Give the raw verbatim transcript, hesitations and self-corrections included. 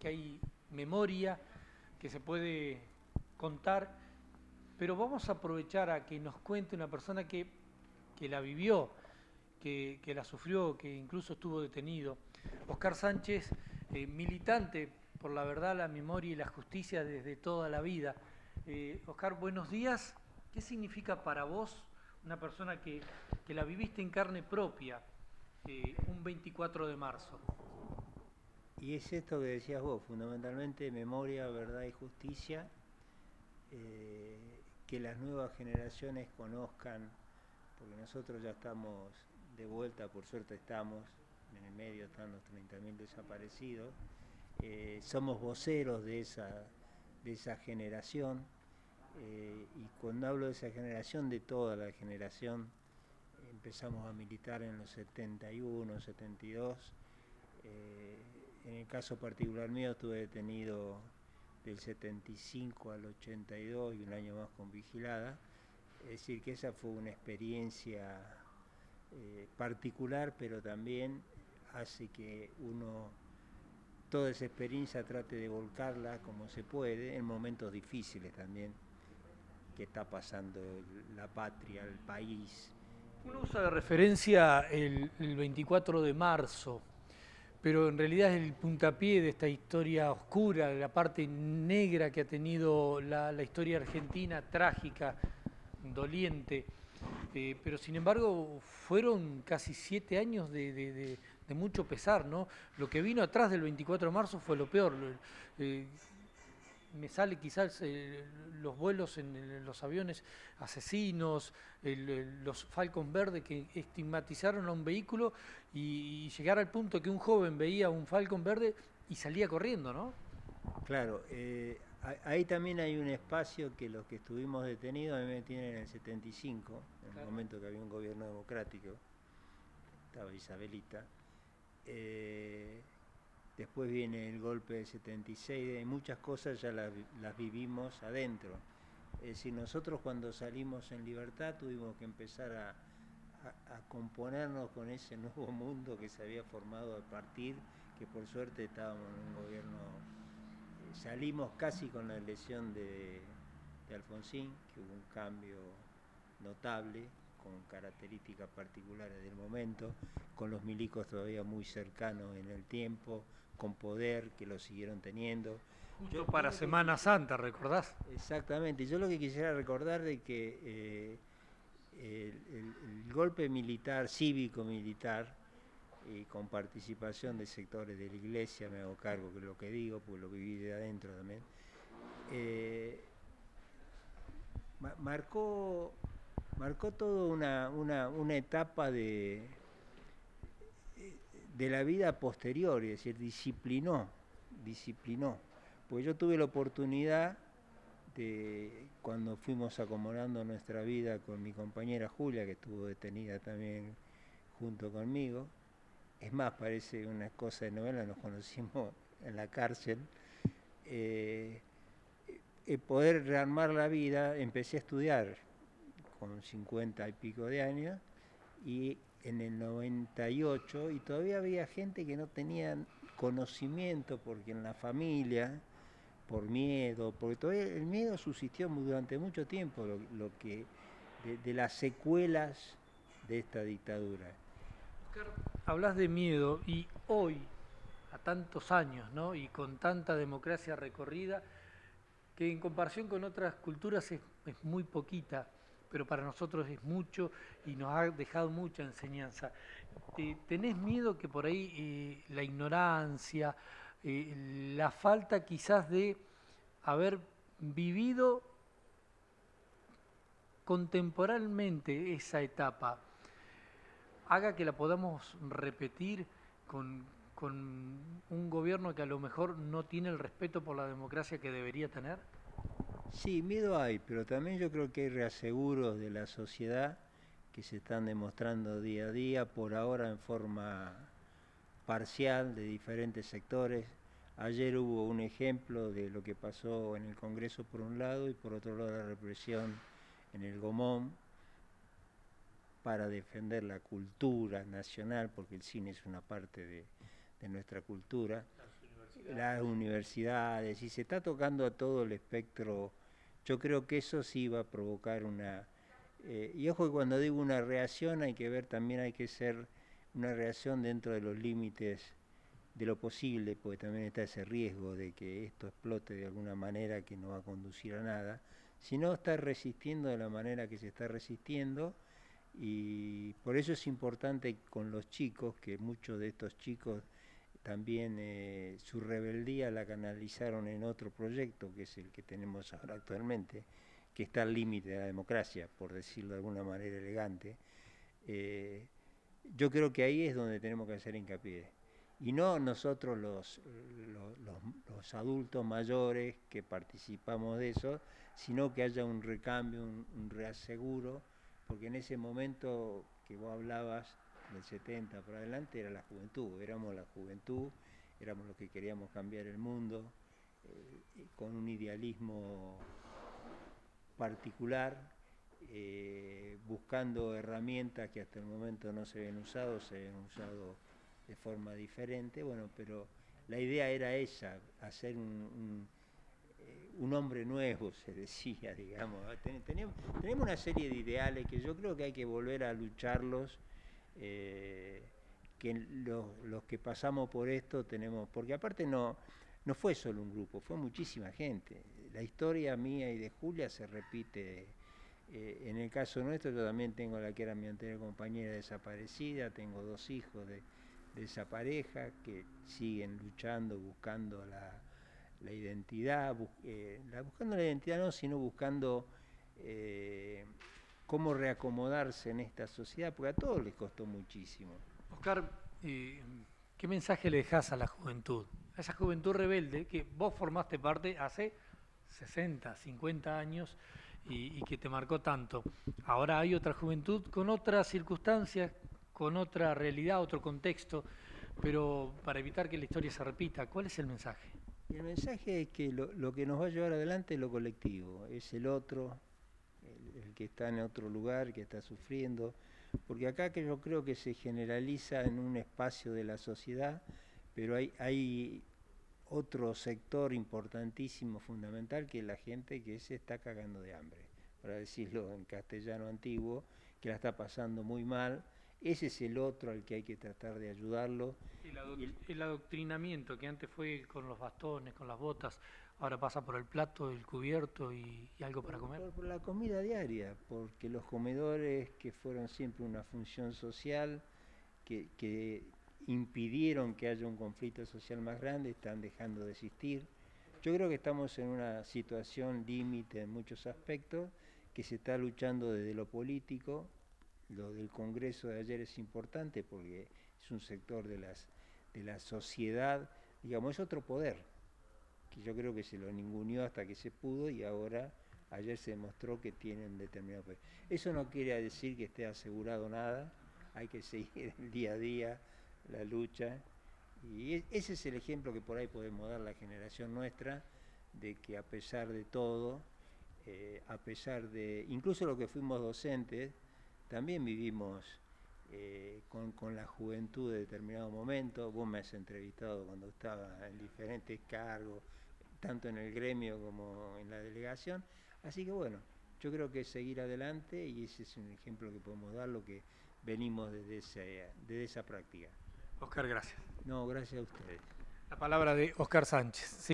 que hay memoria, que se puede contar, pero vamos a aprovechar a que nos cuente una persona que, que la vivió, que, que la sufrió, que incluso estuvo detenido. Oscar Sánchez, eh, militante por la verdad, la memoria y la justicia desde toda la vida. Eh, Oscar, buenos días. ¿Qué significa para vos, una persona que, que la viviste en carne propia, eh, un veinticuatro de marzo? Y es esto que decías vos, fundamentalmente memoria, verdad y justicia, eh, que las nuevas generaciones conozcan, porque nosotros ya estamos de vuelta, por suerte estamos, en el medio están los treinta mil desaparecidos, eh, somos voceros de esa, de esa generación, eh, y cuando hablo de esa generación, de toda la generación, empezamos a militar en los setenta y uno, setenta y dos, eh, en el caso particular mío estuve detenido del setenta y cinco al ochenta y dos y un año más con vigilada, es decir que esa fue una experiencia eh, particular, pero también hace que uno toda esa experiencia trate de volcarla como se puede en momentos difíciles también que está pasando la patria, el país. Uno usa de referencia el, el veinticuatro de marzo, pero en realidad es el puntapié de esta historia oscura, de la parte negra que ha tenido la, la historia argentina, trágica, doliente. Eh, pero sin embargo fueron casi siete años de, de, de, de mucho pesar, ¿no? Lo que vino atrás del veinticuatro de marzo fue lo peor. Eh, me sale quizás eh, los vuelos en, en los aviones asesinos, el, el, los Falcon Verde que estigmatizaron a un vehículo y, y llegar al punto que un joven veía un Falcon Verde y salía corriendo, ¿no? Claro, eh, ahí también hay un espacio que los que estuvimos detenidos, a mí me tienen en el setenta y cinco, en claro. El momento que había un gobierno democrático, estaba Isabelita. Eh, después viene el golpe del setenta y seis, y muchas cosas ya las, las vivimos adentro. Es decir, nosotros cuando salimos en libertad tuvimos que empezar a, a, a componernos con ese nuevo mundo que se había formado a partir, que por suerte estábamos en un gobierno. Salimos casi con la elección de, de Alfonsín, que hubo un cambio notable, con características particulares del momento, con los milicos todavía muy cercanos en el tiempo, con poder, que lo siguieron teniendo. Justo yo, para yo Semana que, Santa, ¿recordás? Exactamente, yo lo que quisiera recordar de que eh, el, el, el golpe militar, cívico-militar, y con participación de sectores de la iglesia, me hago cargo de lo que digo, porque lo viví de adentro también, eh, marcó, marcó toda una, una, una etapa de, de la vida posterior, es decir, disciplinó, disciplinó, pues yo tuve la oportunidad de, cuando fuimos acomodando nuestra vida con mi compañera Julia, que estuvo detenida también junto conmigo. Es más, parece una cosa de novela, nos conocimos en la cárcel. Eh, eh, poder rearmar la vida, empecé a estudiar con cincuenta y pico de años, y en el noventa y ocho, y todavía había gente que no tenía conocimiento, porque en la familia, por miedo, porque todavía el miedo subsistió durante mucho tiempo, lo, lo que, de, de las secuelas de esta dictadura. Oscar, hablas de miedo y hoy, a tantos años, ¿no? Y con tanta democracia recorrida, que en comparación con otras culturas es, es muy poquita, pero para nosotros es mucho y nos ha dejado mucha enseñanza. Eh, ¿Tenés miedo que por ahí eh, la ignorancia, eh, la falta quizás de haber vivido contemporáneamente esa etapa haga que la podamos repetir con, con un gobierno que a lo mejor no tiene el respeto por la democracia que debería tener? Sí, miedo hay, pero también yo creo que hay reaseguros de la sociedad que se están demostrando día a día, por ahora en forma parcial de diferentes sectores. Ayer hubo un ejemplo de lo que pasó en el Congreso por un lado y por otro lado la represión en el Gomón para defender la cultura nacional, porque el cine es una parte de, de nuestra cultura. las universidades, y se está tocando a todo el espectro. Yo creo que eso sí va a provocar una... Eh, y ojo que cuando digo una reacción hay que ver, también hay que ser una reacción dentro de los límites de lo posible, porque también está ese riesgo de que esto explote de alguna manera que no va a conducir a nada, sino estar resistiendo de la manera que se está resistiendo. Y por eso es importante con los chicos, que muchos de estos chicos también eh, su rebeldía la canalizaron en otro proyecto, que es el que tenemos ahora actualmente, que está al límite de la democracia, por decirlo de alguna manera elegante. Eh, yo creo que ahí es donde tenemos que hacer hincapié. Y no nosotros los, los, los, los adultos mayores que participamos de eso, sino que haya un recambio, un, un reaseguro, porque en ese momento que vos hablabas, del setenta para adelante, era la juventud, éramos la juventud, éramos los que queríamos cambiar el mundo, eh, con un idealismo particular, eh, buscando herramientas que hasta el momento no se habían usado, se habían usado de forma diferente, bueno, pero la idea era esa, hacer un, un, eh, un hombre nuevo, se decía, digamos. Tenemos, tenemos una serie de ideales que yo creo que hay que volver a lucharlos, eh, que los, los que pasamos por esto tenemos, porque aparte no, no fue solo un grupo, fue muchísima gente. La historia mía y de Julia se repite. Eh, en el caso nuestro, yo también tengo la que era mi anterior compañera desaparecida, tengo dos hijos de, de esa pareja que siguen luchando, buscando la, la identidad, bus, eh, la, buscando la identidad no, sino buscando eh, cómo reacomodarse en esta sociedad, porque a todos les costó muchísimo. Oscar, eh, ¿qué mensaje le dejás a la juventud? A esa juventud rebelde que vos formaste parte hace sesenta, cincuenta años y, y que te marcó tanto. Ahora hay otra juventud con otras circunstancias, con otra realidad, otro contexto, pero para evitar que la historia se repita, ¿cuál es el mensaje? El mensaje es que lo, lo que nos va a llevar adelante es lo colectivo, es el otro, el, el que está en otro lugar, que está sufriendo, porque acá que yo creo que se generaliza en un espacio de la sociedad, pero hay, hay otro sector importantísimo, fundamental, que es la gente que se está cagando de hambre, para decirlo en castellano antiguo, que la está pasando muy mal. Ese es el otro al que hay que tratar de ayudarlo. El, adoc el, el adoctrinamiento, que antes fue con los bastones, con las botas, ahora pasa por el plato, el cubierto y, y algo para comer. Por, por la comida diaria, porque los comedores, que fueron siempre una función social, que, que impidieron que haya un conflicto social más grande, están dejando de existir. Yo creo que estamos en una situación límite en muchos aspectos, que se está luchando desde lo político. Lo del Congreso de ayer es importante porque es un sector de, las, de la sociedad, digamos, es otro poder, que yo creo que se lo ninguneó hasta que se pudo y ahora, ayer se demostró que tienen determinado poder. Eso no quiere decir que esté asegurado nada, hay que seguir el día a día la lucha, y ese es el ejemplo que por ahí podemos dar la generación nuestra, de que a pesar de todo, eh, a pesar de, incluso lo que fuimos docentes, también vivimos eh, con, con la juventud de determinado momento. Vos me has entrevistado cuando estaba en diferentes cargos, tanto en el gremio como en la delegación. Así que bueno, yo creo que es seguir adelante y ese es un ejemplo que podemos dar, lo que venimos desde, ese, desde esa práctica. Oscar, gracias. No, gracias a ustedes. La palabra de Oscar Sánchez. Sí.